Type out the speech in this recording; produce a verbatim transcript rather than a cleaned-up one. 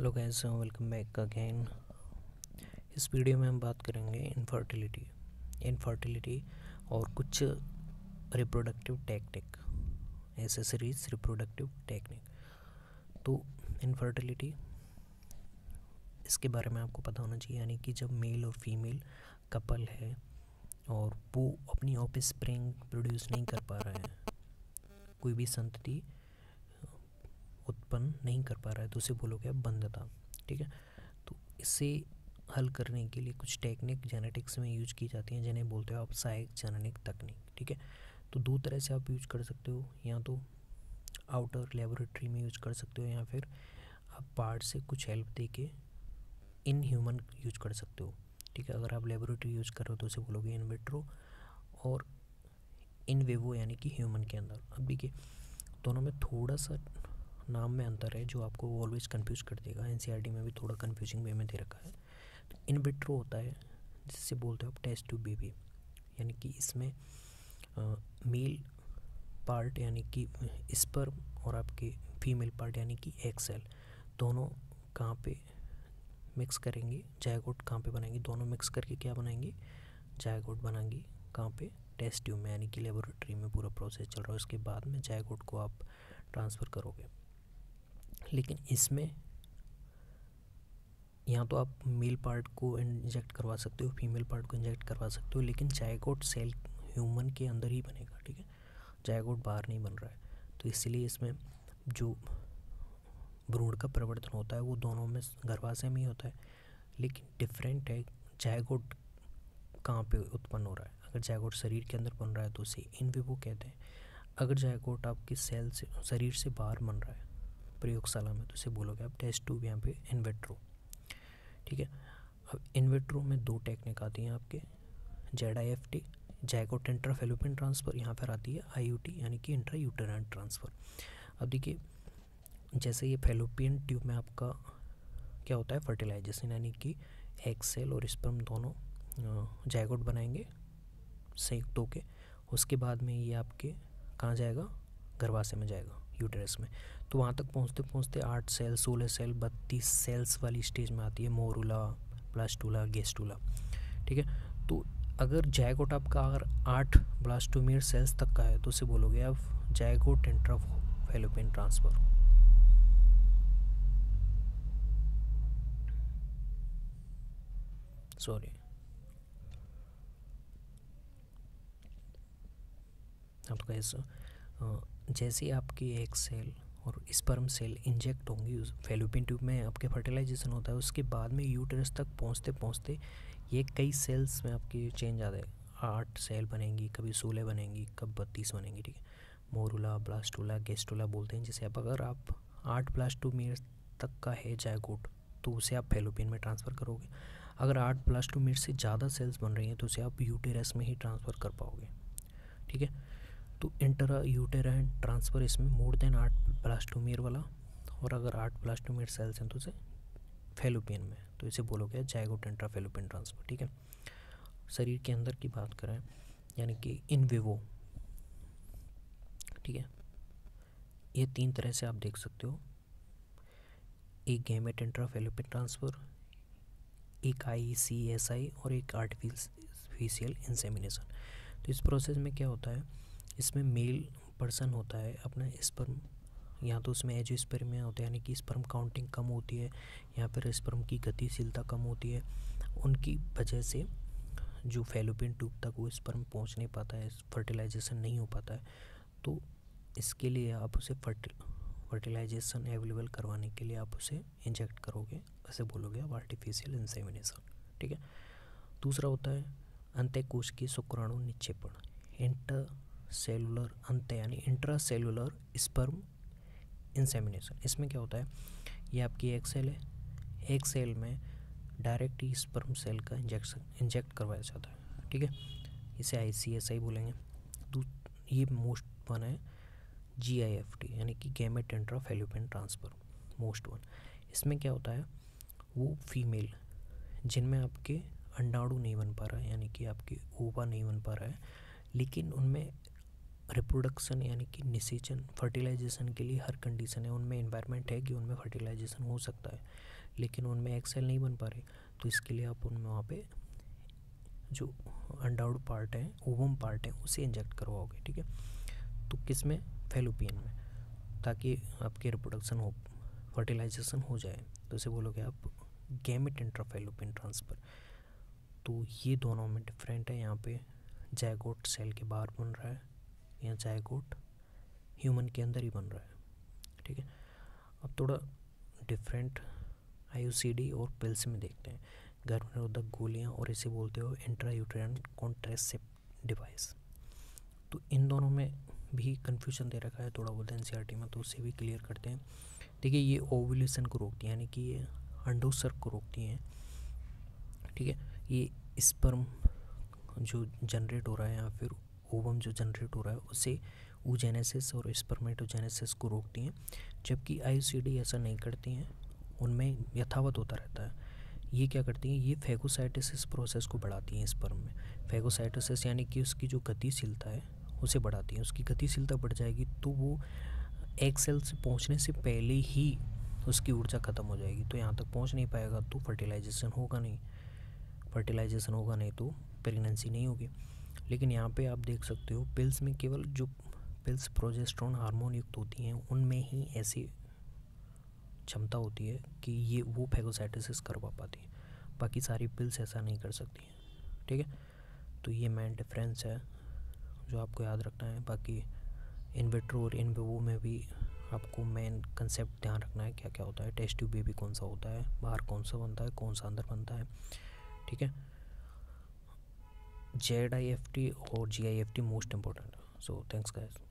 Hello guys, welcome back again. इस video में हम बात करेंगे इनफर्टिलिटी इनफर्टिलिटी और कुछ रिप्रोडक्टिव टेक्निक, एसेसरीज रिप्रोडक्टिव टेक्निक। तो इनफर्टिलिटी, इसके बारे में आपको पता होना चाहिए, यानी कि जब मेल और फीमेल कपल है और वो अपनी ऑफस्प्रिंग प्रोड्यूस नहीं कर पा रहे हैं, कोई भी संतति उत्पन्न नहीं कर पा रहा है, तो उसे बोलोगे आप बंधता। ठीक है, तो इसे हल करने के लिए कुछ टेक्निक जेनेटिक्स में यूज की जाती हैं, जिन्हें बोलते हो आप सहायक जननिक तकनीक। ठीक है, तो दो तरह से आप यूज कर सकते हो, या तो आउटर लेबोरेटरी में यूज कर सकते हो, या फिर आप पार्ट से कुछ हेल्प दे के इन ह्यूमन यूज कर सकते हो। ठीक है, अगर आप लेबोरेटरी यूज कर रहे हो तो उसे बोलोगे इन विट्रो, और इन विवो यानी कि ह्यूमन के अंदर। अब देखिए, दोनों में थोड़ा सा नाम में अंतर है जो आपको ऑलवेज कंफ्यूज कर देगा। एनसीईआरटी में भी थोड़ा कंफ्यूजिंग वे में दे रखा है। तो इन विट्रो होता है जिससे बोलते हो आप टेस्ट ट्यूब बेबी, यानी कि इसमें मेल पार्ट यानी कि स्पर्म और आपके फीमेल पार्ट यानी कि एग सेल, दोनों कहाँ पे मिक्स करेंगे, जायगोट कहाँ पे बनाएंगे, दोनों मिक्स करके क्या बनाएंगे, जायगोट बनाएंगे। कहाँ पे? टेस्ट ट्यूब में, यानी कि लेबोरेटरी में पूरा प्रोसेस चल रहा है। उसके बाद में जायगोट को आप ट्रांसफ़र करोगे। लेकिन इसमें यहाँ तो आप मेल पार्ट को इंजेक्ट करवा सकते हो, फीमेल पार्ट को इंजेक्ट करवा सकते हो, लेकिन जायगोट सेल ह्यूमन के अंदर ही बनेगा। ठीक है, जायगोट बाहर नहीं बन रहा है। तो इसलिए इसमें जो भ्रूण का प्रवर्धन होता है वो दोनों में गर्भाशय में ही होता है, लेकिन डिफरेंट है जायगोट कहाँ पे उत्पन्न हो रहा है। अगर जायगोट शरीर के अंदर बन रहा है तो उसे इन विवो कहते हैं। अगर जायगोट आपके सेल से, शरीर से बाहर बन रहा है प्रयोगशाला में, तो उसे बोलोगे आप टेस्ट ट्यूब, यहाँ पे इन विट्रो। ठीक है, अब इन विट्रो में दो टेक्निक आती हैं आपके, Z I F T zygote intra fallopian transfer, यहाँ पर आती है आई यू टी यानी कि इंट्रा यूटेराइन ट्रांसफ़र। अब देखिए, जैसे ये फैलोपियन ट्यूब में आपका क्या होता है, फर्टिलाइजेशन, यानी कि एग सेल और स्पर्म दोनों जायगोट बनाएंगे संयुक्त होके। उसके बाद में ये आपके कहाँ जाएगा, गर्भाशय में जाएगा, यूटेरस में। तो वहाँ तक पहुँचते पहुँचते आठ सेल, सोलह सेल, बत्तीस सेल्स वाली स्टेज में आती है मोरूला, ब्लास्टूला, गेस्टूला। ठीक है, तो अगर जायगोट आपका अगर आठ ब्लास्टोमेर सेल्स तक का है तो उसे बोलोगे आप zygote intra fallopian transfer. Sorry, आपका इस जैसे आपकी एक सेल और स्पर्म सेल इंजेक्ट होंगी उस फैलोपियन ट्यूब में, आपके फर्टिलाइजेशन होता है। उसके बाद में यूटेरस तक पहुंचते पहुंचते ये कई सेल्स में आपकी चेंज आता है। आठ सेल बनेंगी, कभी सोलह बनेंगी, कब बत्तीस बनेंगी। ठीक है, मोरूला, ब्लास्टूला, गेस्टूला बोलते हैं जिसे। अब अगर आप आठ ब्लास्टोमेर तक का है जायगोट तो उसे आप फैलोपियन में ट्रांसफ़र करोगे। अगर आठ ब्लास्टोमेर से ज़्यादा सेल्स बन रही हैं तो उसे आप यूटेरस में ही ट्रांसफ़र कर पाओगे। ठीक है, तो इंट्रा यूटेराइन ट्रांसफ़र इसमें मोर देन आठ ब्लास्टोमेर वाला, और अगर आठ ब्लास्टोमेर सेल्स हैं तो उसे फैलोपियन में, तो इसे बोलोगे जायगोट इंट्रा फैलोपियन ट्रांसफ़र। ठीक है, शरीर के अंदर की बात करें यानी कि इन विवो। ठीक है, ये तीन तरह से आप देख सकते हो, एक गैमेट इंट्रा फैलोपियन ट्रांसफ़र, एक आई सी एस आई, और एक आर्टिफिशियल इंसेमिनेशन। तो इस प्रोसेस में क्या होता है, इसमें मेल पर्सन होता है, अपना स्पर्म, यहाँ तो उसमें एज स्पर्म होता है, यानी कि स्पर्म काउंटिंग कम होती है, यहाँ पर स्पर्म की गतिशीलता कम होती है। उनकी वजह से जो फैलोपियन ट्यूब तक वो स्पर्म पहुँच नहीं पाता है, फर्टिलाइजेशन नहीं हो पाता है। तो इसके लिए आप उसे फर्टि फर्टिलाइजेशन अवेलेबल करवाने के लिए आप उसे इंजेक्ट करोगे, ऐसे बोलोगे आप आर्टिफिशियल इंसेमिनेशन। ठीक है, दूसरा होता है अंतःकोश की शुक्राणु निक्षेपण, इंटर सेलुलर अंत यानी इंट्रा सेलुलर स्पर्म इंसेमिनेशन। इसमें क्या होता है, ये आपकी एक सेल है, एक सेल में डायरेक्ट ही स्पर्म सेल का इंजेक्शन इंजेक्ट करवाया जाता है। ठीक है, इसे आई सी एस आई बोलेंगे। ये मोस्ट वन है जी आई एफ टी यानी कि gamete intra fallopian transfer, most one. इसमें क्या होता है, वो फीमेल जिनमें आपके अंडाणु नहीं बन पा रहा है, यानी कि आपके ओवा नहीं बन पा रहा है, लेकिन उनमें रिप्रोडक्शन यानी कि निषेचन फर्टिलाइजेशन के लिए हर कंडीशन है, उनमें एनवायरनमेंट है कि उनमें फर्टिलाइजेशन हो सकता है, लेकिन उनमें एग सेल नहीं बन पा रहे, तो इसके लिए आप उनमें वहाँ पे जो अनडाउड पार्ट है, ओवम पार्ट है, उसे इंजेक्ट करवाओगे, ठीक है। तो किस में, फैलोपियन में, ताकि आपके रिप्रोडक्शन हो, फर्टिलाइजेशन हो जाए। तो इसे बोलोगे आप गैमेट इंट्राफैलोपियन ट्रांसफ़र। तो ये दोनों में डिफरेंट है, यहाँ पे जायगोट सेल के बाहर बन रहा है, यहाँ जायगोट ह्यूमन के अंदर ही बन रहा है, ठीक है। अब थोड़ा डिफरेंट आईयूसीडी और पिल्स में देखते हैं। गर्भनिरोधक गोलियाँ, और इसे बोलते हो इंट्रायूटेराइन कॉन्ट्रासेप्टिव डिवाइस। तो इन दोनों में भी कन्फ्यूजन दे रखा है थोड़ा बहुत एनसीईआरटी में, तो उससे भी क्लियर करते हैं। देखिए ये ओव्यूलेशन को रोकती है, यानी कि ये अंडोत्सर्ग को रोकती हैं, ठीक है। ये स्पर्म जो जनरेट हो रहा है या फिर ओवम जो जनरेट हो रहा है उसे oogenesis और स्पर्मेटोजेनेसिस को रोकती हैं, जबकि आईयूसीडी ऐसा नहीं करती हैं, उनमें यथावत होता रहता है। ये क्या करती हैं, ये फैगोसाइटोसिस प्रोसेस को बढ़ाती हैं स्पर्म में। फैगोसाइटोसिस यानी कि उसकी जो गतिशीलता है उसे बढ़ाती हैं। उसकी गतिशीलता बढ़ जाएगी तो वो एग सेल से पहुंचने से पहले ही उसकी ऊर्जा ख़त्म हो जाएगी, तो यहाँ तक पहुंच नहीं पाएगा, तो फर्टिलाइजेशन होगा नहीं फर्टिलाइजेशन होगा नहीं तो प्रेगनेंसी नहीं होगी। लेकिन यहाँ पे आप देख सकते हो पिल्स में केवल जो पिल्स प्रोजेस्टेरोन हार्मोन युक्त होती हैं उनमें ही ऐसी क्षमता होती है कि ये वो फैगोसाइटोसिस करवा पाती है, बाकी सारी पिल्स ऐसा नहीं कर सकती हैं, ठीक है। तो ये मेन डिफरेंस है जो आपको याद रखना है। बाकी इन विट्रो और इन विवो में भी आपको मेन कंसेप्ट ध्यान रखना है क्या क्या होता है, टेस्ट ट्यूब बेबी कौन सा होता है, बाहर कौन सा बनता है, कौन सा अंदर बनता है, ठीक है। जेड आई एफ टी और G I F T most important. So thanks guys.